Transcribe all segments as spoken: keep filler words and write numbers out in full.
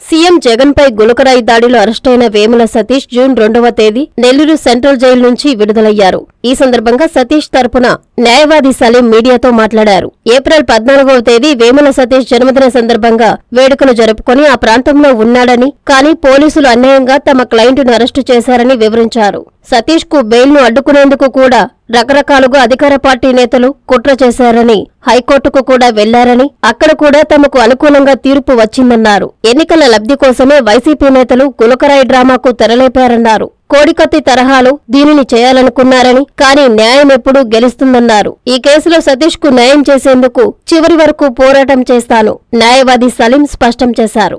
CM Jagan పై గులకరాయి దాడిలో అరెస్టైన Vemula Satish June రెండవ తేదీ నెల్లూరు సెంట్రల్ జైలు నుంచి విడుదలయ్యారు. ఈ సందర్భంగా సతీష్ తరపున న్యాయవాది సలీం మీడియాతో మాట్లాడారు. ఏప్రిల్ పద్నాలుగవ తేదీ వేముల సతీష్ జన్మదిన సందర్భంగా వేడుకలు జరుపుకుని ఆ ప్రాంతంలో ఉన్నాడని, కానీ పోలీసులు అన్యాయంగా తమ క్లయింట్ను అరెస్టు చేశారని వివరించారు. సతీష్ కు బెయిల్ ను అడ్డుకునేందుకు కూడా రకరకాలుగా అధికార పార్టీ నేతలు కుట్ర చేశారని, హైకోర్టుకు కూడా వెళ్లారని, అక్కడ కూడా తమకు అనుకూలంగా తీర్పు వచ్చిందన్నారు. ఎన్నికల లబ్ధి కోసమే వైసీపీ నేతలు గులకరాయి డ్రామాకు తెరలేపారన్నారు. కోడికత్తి తరహాలో దీనిని చేయాలనుకున్నారని, కానీ న్యాయం ఎప్పుడూ గెలుస్తుందన్నారు. ఈ కేసులో సతీష్ కు న్యాయం చేసేందుకు చివరి వరకు పోరాటం చేస్తాను న్యాయవాది సలీం స్పష్టం చేశారు.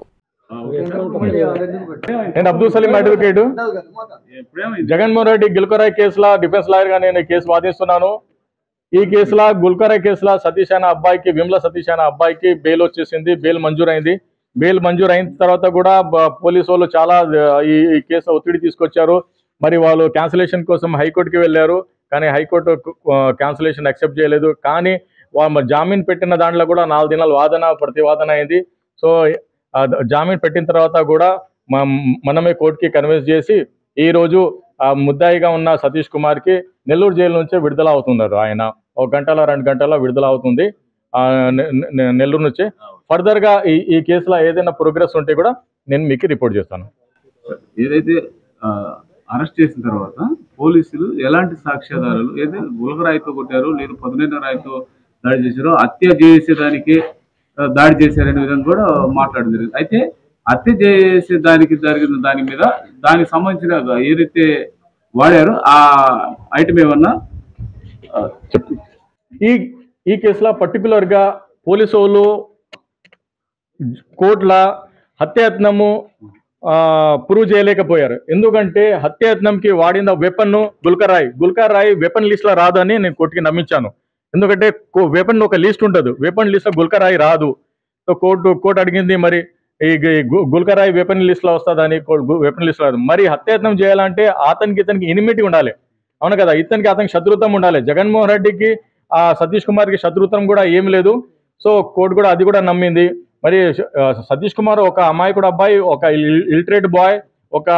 నేను అబ్దుల్ సలీం అడ్వకేట్. జగన్మోహన్ రెడ్డి గుల్కరాయ్ కేసులో డిఫెన్స్ లాయర్ గా నేను కేసు వాదిస్తున్నాను. ఈ కేసులో గుల్కరాయ్ కేసులో సతీష్ అనే అబ్బాయికి, విమల సతీష్ అనే అబ్బాయికి బెయిల్ వచ్చేసింది. బెయిల్ మంజూరైంది. బెయిల్ మంజూరు అయిన తర్వాత కూడా పోలీసు వాళ్ళు చాలా ఈ కేసు ఒత్తిడి తీసుకొచ్చారు. మరి వాళ్ళు క్యాన్సిలేషన్ కోసం హైకోర్టుకి వెళ్ళారు, కానీ హైకోర్టు క్యాన్సిలేషన్ యాక్సెప్ట్ చేయలేదు. కానీ జామీన్ పెట్టిన దాంట్లో కూడా నాలుగు దినాలు వాదన ప్రతివాదన అయింది. సో జామీన్ పెట్టిన తర్వాత కూడా మనమే కోర్టుకి కన్విన్స్ చేసి ఈరోజు ముద్దాయిగా ఉన్న సతీష్ కుమార్కి నెల్లూరు జైలు నుంచే విడుదల అవుతున్నారు. ఆయన ఒక గంటల రెండు గంటల విడుదల అవుతుంది నెల్లూరు నుంచే. ఫర్దర్గా ఈ ఈ కేసులో ఏదైనా ప్రోగ్రెస్ ఉంటే కూడా నేను మీకు రిపోర్ట్ చేస్తాను. ఏదైతే అరెస్ట్ చేసిన తర్వాత పోలీసులు ఎలాంటి సాక్ష్యాధారాలు, ఏదైతే గులకరాయితో కొట్టారో లేదు పదునైన రాయితో దాడి చేశారో, హత్య చేసేదానికి దాడి చేశారనే విధంగా కూడా మాట్లాడడం జరిగింది. అయితే హత్య చేసే దానికి జరిగిన దాని మీద దానికి సంబంధించిన ఏదైతే వాడారో ఆ ఐటమ్ ఏమన్నా చెప్పు. ఈ ఈ కేసులో పర్టికులర్గా పోలీసు వాళ్ళు కోర్టుల హత్యాయత్నము ప్రూవ్ చేయలేకపోయారు. ఎందుకంటే హత్యాయత్నంకి వాడిన వెపన్ గుల్కరాయ్ గుల్కరాయ్ వెపన్ లిస్ట్లో రాదని నేను కోర్టుకి నమ్మించాను. ఎందుకంటే వెపన్ ఒక లిస్ట్ ఉంటుంది, వెపన్ లిస్ట్లో గుల్కరాయ్ రాదు. సో కోర్టు కోర్టు అడిగింది మరి ఈ గుల్కరాయ్ వెపన్ లిస్ట్లో వస్తుందని, వెపన్ లిస్ట్ రాదు. మరి హత్యాయత్నం చేయాలంటే అతనికి ఇతనికి ఇనిమిటీ ఉండాలి, అవును కదా. ఇతనికి అతనికి శత్రుత్వం ఉండాలి. జగన్మోహన్ రెడ్డికి ఆ సతీష్ కుమార్కి శత్రుత్వం కూడా ఏమి లేదు. సో కోర్టు కూడా అది కూడా నమ్మింది. మరి సతీష్ కుమార్ ఒక అమాయకుడు అబ్బాయి, ఒక ఇల్టరేట్ బాయ్, ఒక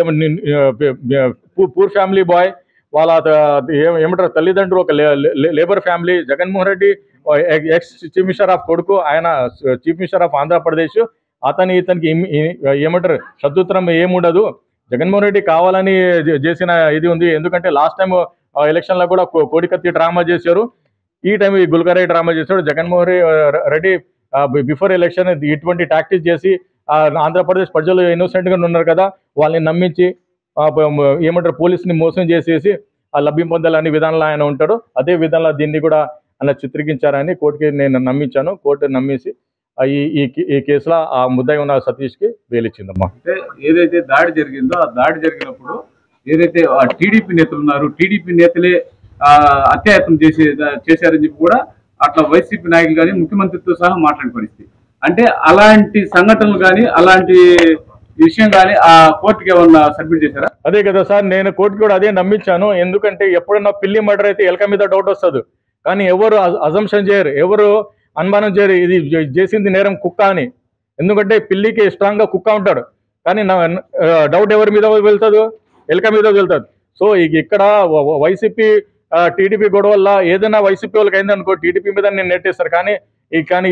పూర్ ఫ్యామిలీ బాయ్. వాళ్ళ ఏమంటారు తల్లిదండ్రులు ఒక labour family. Jaganmohan Reddy ex chief minister of కొడుకు, ఆయన చీఫ్ మినిస్టర్ ఆఫ్ ఆంధ్రప్రదేశ్. అతని ఇతనికి ఏమంటారు శత్రుత్వం ఏముండదు. జగన్మోహన్ రెడ్డి కావాలని చేసిన ఇది ఉంది. ఎందుకంటే లాస్ట్ టైం ఎలక్షన్లో కూడా కోడికత్తి డ్రామా చేశారు, ఈ టైం ఈ గుల్కరాయ్ డ్రామా చేశాడు. జగన్మోహన్ రెడ్డి బిఫోర్ ఎలక్షన్ ఇటువంటి టాక్టిక్స్ చేసి ఆంధ్రప్రదేశ్ ప్రజలు ఇన్నోసెంట్గా ఉన్నారు కదా, వాళ్ళని నమ్మించి ఏమంటారు పోలీసుని మోసం చేసేసి ఆ లభ్యం పొందాలని విధానంలో ఆయన ఉంటాడు. అదే విధంగా దీన్ని కూడా అలా చిత్రీకరించారని కోర్టుకి నేను నమ్మించాను. కోర్టు నమ్మేసి ఈ ఈ కేసులో ఆ ముద్దాయి ఉన్న సతీష్కి బెయిల్ ఇచ్చిందమ్మా. అంటే ఏదైతే దాడి జరిగిందో ఆ దాడి జరిగినప్పుడు ఏదైతే టీడీపీ నేతలు ఉన్నారు, టీడీపీ నేతలే అత్యాయత్నం చేసే చేశారని చెప్పి కూడా అట్లా వైసీపీ నాయకులు కానీ ముఖ్యమంత్రితో సహా మాట్లాడిన పరిస్థితి. అంటే అలాంటి సంఘటనలు కానీ అలాంటి విషయం కానీ ఆ కోర్టుకి ఏమన్నా సబ్మిట్ చేశారా? అదే కదా సార్, నేను కోర్టుకి కూడా అదే నమ్మించాను. ఎందుకంటే ఎప్పుడన్నా పిల్లి మర్డర్ అయితే ఎలక మీద డౌట్ వస్తుంది, కానీ ఎవరు అజంప్షన్ చేయరు, ఎవరు అనుమానం చేయరు ఇది చేసింది నేరం కుక్క అని. ఎందుకంటే పిల్లికి స్ట్రాంగ్గా కుక్క ఉంటాడు, కానీ డౌట్ ఎవరి మీద వెళ్తుంది? ఎలక మీద వెళ్తుంది. సో ఇక్కడ వైసీపీ టీడీపీ గొడవ వల్ల ఏదైనా వైసీపీ వాళ్ళకి అయిందనుకో టీడీపీ మీద నేను నెట్టేస్తారు. కానీ ఈ కానీ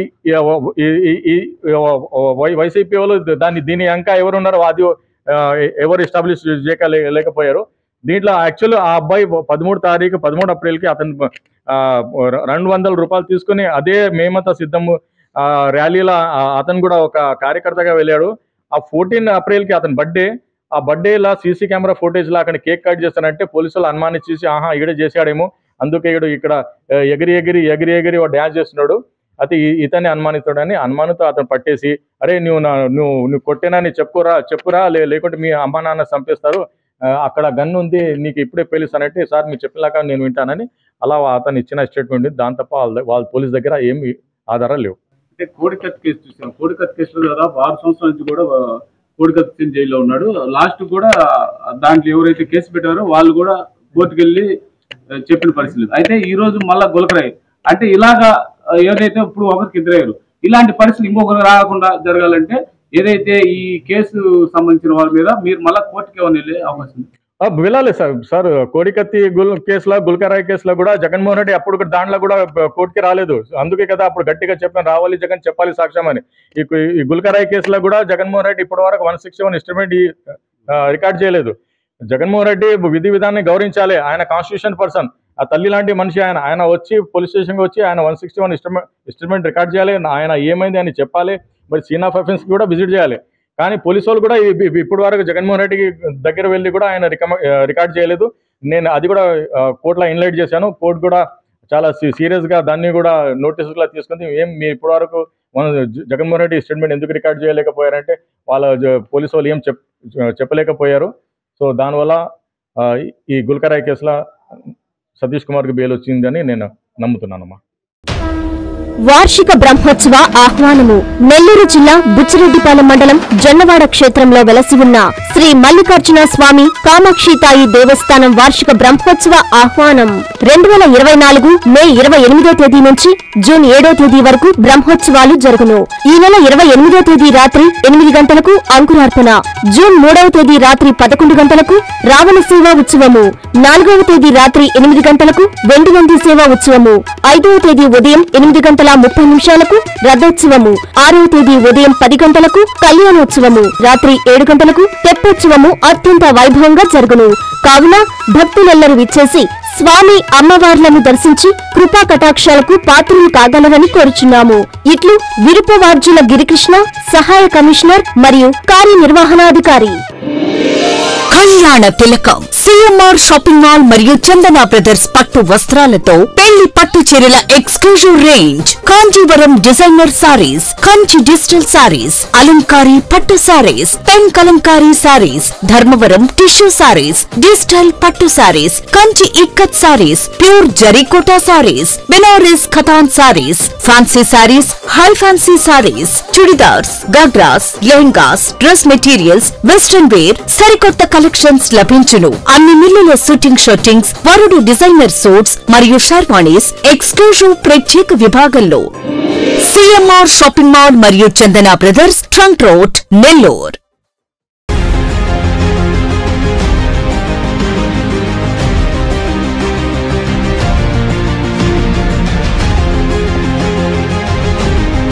వైసీపీ వాళ్ళు దాన్ని దీని ఇంకా ఎవరు ఉన్నారో అది ఎవరు ఎస్టాబ్లిష్ చేయక లేకపోయారు. దీంట్లో యాక్చువల్ ఆ అబ్బాయి పదమూడు తారీఖు పదమూడు ఏప్రిల్కి అతను రెండు వందల రూపాయలు తీసుకుని అదే మేమంతా సిద్ధము ర్యాలీలో అతను కూడా ఒక కార్యకర్తగా వెళ్ళాడు. ఆ ఫోర్టీన్ ఏప్రిల్కి అతని బర్త్డే, ఆ బర్త్డేలా సీసీ కెమెరా ఫోటేజ్లో అక్కడ కేక్ కట్ చేస్తానంటే పోలీసులు అనుమానించేసి ఆహా ఈడే చేశాడేమో, అందుకే ఈడు ఇక్కడ ఎగిరి ఎగిరి ఎగిరి ఎగిరి డ్యాన్స్ చేస్తున్నాడు, అయితే ఇతన్ని అనుమానిస్తాడని అనుమానంతో అతను పట్టేసి అరే నువ్వు నువ్వు నువ్వు కొట్టేనా నీ చెప్పురా చెప్పురా లేకుంటే మీ అమ్మా నాన్న చంపేస్తారు, అక్కడ గన్ ఉంది నీకు ఇప్పుడే పేలుస్తానంటే సార్ మీరు చెప్పినాక నేను వింటానని అలా అతను ఇచ్చిన స్టేట్మెంట్. దాని తప్ప వాళ్ళ వాళ్ళ పోలీస్ దగ్గర ఏమి ఆధారాలు లేవు. అంటే కోడికత్తి కేసు చూసాం, కోడికత్తి కేసులో దాదాపు ఆరు సంవత్సరాల నుంచి కూడా కోడికత్తి జైల్లో ఉన్నాడు. లాస్ట్ కూడా దాంట్లో ఎవరైతే కేసు పెట్టారో వాళ్ళు కూడా కోర్టుకు వెళ్ళి చెప్పిన పరిస్థితి. అయితే ఈ రోజు మళ్ళా గులకరాయ్ అంటే ఇలాగా ఏదైతే ఇప్పుడు ఒకరికి ఎదురయ్యారు ఇలాంటి పరిస్థితులు ఇంకొకరు రాకుండా జరగాలంటే ఏదైతే ఈ కేసు సంబంధించిన వారి మీద మీరు మళ్ళీ కోర్టుకి ఏమైనా వెళ్ళే అవకాశం ఉంది? వెళ్ళాలి సార్. సార్ కోడికత్తి గుల్ కేసులో గుల్కరాయ్ కేసులో కూడా జగన్మోహన్ రెడ్డి అప్పుడు దాంట్లో కూడా కోర్టుకి రాలేదు. అందుకే కదా అప్పుడు గట్టిగా చెప్పాను రావాలి జగన్ చెప్పాలి సాక్ష్యం అని. ఈ గుల్కరాయ్ కేసులో కూడా జగన్మోహన్ రెడ్డి ఇప్పటి వరకు one sixty one instrument record చేయలేదు. జగన్మోహన్ రెడ్డి విధి విధానాన్ని గౌరవించాలి. ఆయన కాన్స్టిట్యూషన్ పర్సన్, ఆ తల్లి లాంటి మనిషి ఆయన. ఆయన వచ్చి పోలీస్ స్టేషన్కి వచ్చి ఆయన one sixty one instrument instrument record చేయాలి. ఆయన ఏమైంది అని చెప్పాలి. మరి సీన్ ఆఫ్ అఫెన్స్ కూడా విజిట్ చేయాలి. కానీ పోలీసు వాళ్ళు కూడా ఇప్పటి వరకు జగన్మోహన్ రెడ్డికి దగ్గర వెళ్ళి కూడా ఆయన రికార్డ్ చేయలేదు. నేను అది కూడా కోర్టులో ఇన్లైట్ చేశాను. కోర్టు కూడా చాలా సీరియస్గా దాన్ని కూడా నోటీసుగా తీసుకుంది. ఏం మీరు ఇప్పటి వరకు మన జగన్మోహన్ రెడ్డి స్టేట్మెంట్ ఎందుకు రికార్డ్ చేయలేకపోయారంటే వాళ్ళ పోలీసు వాళ్ళు ఏం చెప్ చెప్పలేకపోయారు. సో దానివల్ల ఈ గుల్కరాయ్ కేసులో సతీష్ కుమార్కి బెయిల్ వచ్చిందని నేను నమ్ముతున్నానమ్మా. వార్షిక బ్రహ్మోత్సవ ఆహ్వానము. నెల్లూరు జిల్లా బుచ్చిరెడ్డిపాలెం మండలం జొన్నవాడ క్షేత్రంలో వెలసి ఉన్న శ్రీ మల్లికార్జున స్వామి కామాక్షితాయి దేవస్థానం వార్షిక బ్రహ్మోత్సవ ఆహ్వానం రెండు వేల ఇరవై నాలుగు మే ఇరవై ఎనిమిదో తేదీ నుంచి జూన్ ఏడో తేదీ వరకు బ్రహ్మోత్సవాలు జరుగును. ఈ నెల ఇరవై ఎనిమిదో తేదీ రాత్రి ఎనిమిది గంటలకు అంకురార్పణ, జూన్ మూడవ తేదీ రాత్రి పదకొండు గంటలకు రావణ సేవా ఉత్సవము, నాలుగవ తేదీ రాత్రి ఎనిమిది గంటలకు వెండి నంది సేవా ఉత్సవము, ఐదవ తేదీ ఉదయం ఎనిమిది గంటల ముప్పై నిమిషాలకు రథోత్సవము, ఆరవ తేదీ ఉదయం పది గంటలకు కళ్యాణోత్సవము, రాత్రి ఏడు గంటలకు తెప్పోత్సవము అత్యంత వైభవంగా జరుగును. కావున భక్తులెల్లరూ విచ్చేసి స్వామి అమ్మవార్లను దర్శించి కృపా కటాక్షాలకు పాత్రలు కాగలరని కోరుచున్నాము. ఇట్లు విరుపవార్జుల గిరికృష్ణ, సహాయ కమిషనర్ మరియు కార్యనిర్వహణాధికారి. కళ్యాణ తిలకం సిఎంఆర్ షాపింగ్ మాల్ మరియు చందన బ్రదర్స్ పట్టు వస్త్రాలతో పెళ్లి పట్టు చీరల exclusive range, Kanjeevaram designer sarees, Kanchi digital sarees, అలంకారీ పట్టు sarees, pen Kalamkari sarees, Dharmavaram tissue sarees, digital పట్టు sarees, Kanchi ikkat sarees, pure zari kota sarees, Banaras katan sarees, fancy sarees, high fancy sarees, churidars, ghagras, lehengas, dress materials, western wear, సరికొత్త కలెక్షన్స్ లభించును. అన్ని మిల్లుల షూటింగ్ షర్టింగ్స్, వరుడు డిజైనర్ సూట్స్ మరియు షర్వాణీస్ ఎక్స్క్లూజివ్ ప్రత్యేక విభాగంలో. సిఎంఆర్ షాపింగ్ మాల్ మరియు Chandana brothers, trunk road, Nellore.